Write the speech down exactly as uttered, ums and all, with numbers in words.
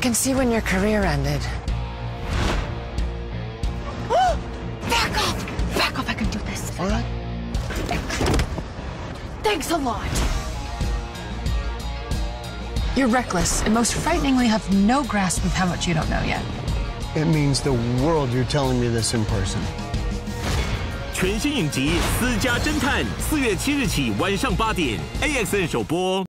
can see when your career ended. Back off! Back off! I can do this. All right. Thanks a lot. You're reckless and most frighteningly have no grasp of how much you don't know yet. It means the world you're telling me this in person. 全新影集《私家侦探》，四月七日起晚上八点 ，A X N 首播。